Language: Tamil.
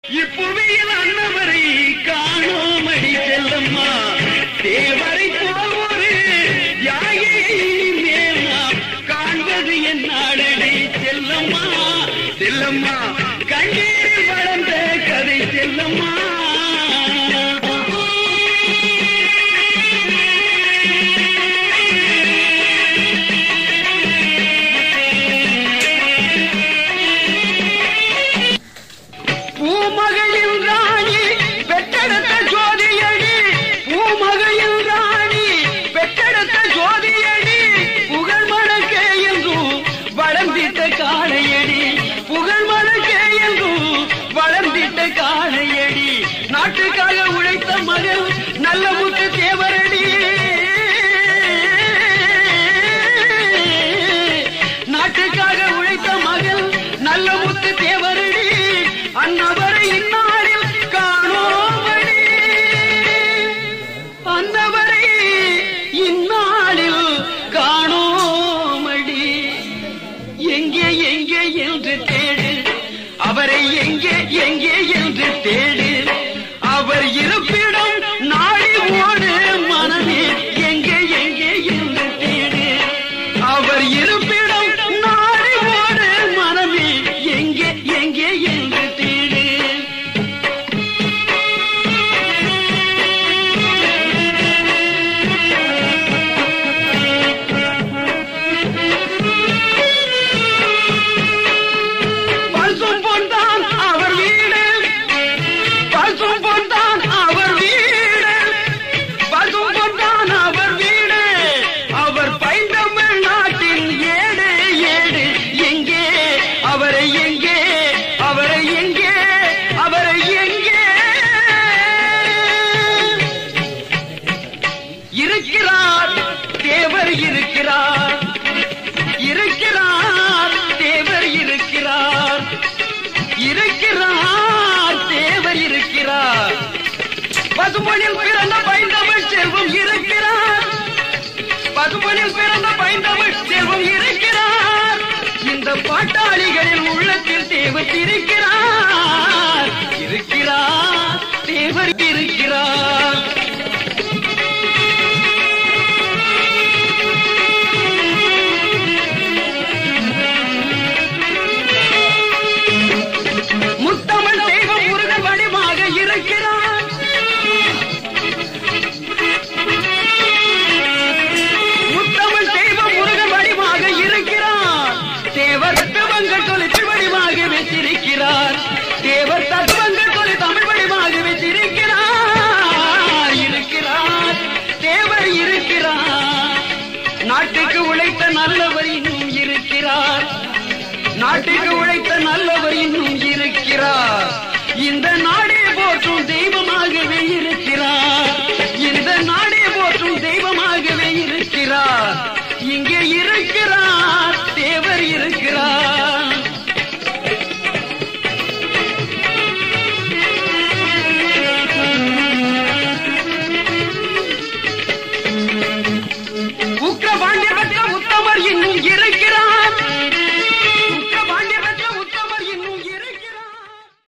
இப்புவியில் அன்னவரை காணோமடி செல்லம்மா, தேவரை போல் ஒரு யாகையை மேல் நாம் காண்பது என்னாடடி செல்லம்மா. செல்லம்மா கண்ணீரில் வளர்ந்த கதை செல்லம்மா. பூமகளின் ராணி பெற்றெடுத்த ஜோதியடி, பூமகளின் ராணி பெற்றெடுத்த ஜோதியடி, புகழ் மணக்க என்றும் வளர்ந்திட்ட காளையடி, புகழ் மணக்க என்றும் வளர்ந்திட்ட காளையடி. நாட்டுக்காக உழைத்த மகள் நல்ல முத்து தேவரடி, நாட்டுக்காக உழைத்த மகள் நல்ல முத்து தேவரடி. அன்னவரை இந்நாளில் காணோமடி, அன்னவரை இந்நாளில் காணோமடி. எங்கே எங்கே என்று தேடு, அவரை எங்கே எங்கே என்று தேடு, அவர் இருப்பிடம் நாடி ஓடு மனமே. எங்கே எங்கே என்று தேடு, அவர் இருப்பிடம் நாடி ஓடு மனமே. எங்கே எங்கே என்று இருக்கிறார் தேவர் இருக்கிறார், இருக்கிறார் தேவர் இருக்கிறார், இருக்கிறார் தேவர் இருக்கிறார். பசும்பொனில் பிறந்த பைந்தமிழ் செல்வம் இருக்கிறார், பசும்பொனில் பிறந்த பைந்தமிழ் செல்வம் இருக்கிறார். இந்த பாட்டாளிகளின் உள்ளத்தில் தேவர் இருக்கிறார், இருக்கிறார் தேவர் இருக்கிறார். முத்தமிழ் தெய்வம் முருகன் வடிவாக இருக்கிறார், முத்தமிழ் தெய்வம் முருகன் வடிவாக இருக்கிறார். தேவர் தத்துவங்கள் சொல்லி வடிவாக வைத்திருக்கிறார், தேவர் தத்துவங்கள் சொல்லி தமிழ் வடிவாக வைத்திருக்கிறார். இருக்கிறார் தேவர் இருக்கிறார். நாட்டுக்கு உழைத்த நல்லவர் இன்னும் இருக்கிறார், நாட்டுக்கு உழைத்த நல்லவர் இன்னும் இருக்கிறார். இந்த நாடே போற்றும் தெய்வமாகவே இருக்கிறார், இந்த நாடே போற்றும் தெய்வமாகவே இருக்கிறார். இங்கே இருக்கிறார்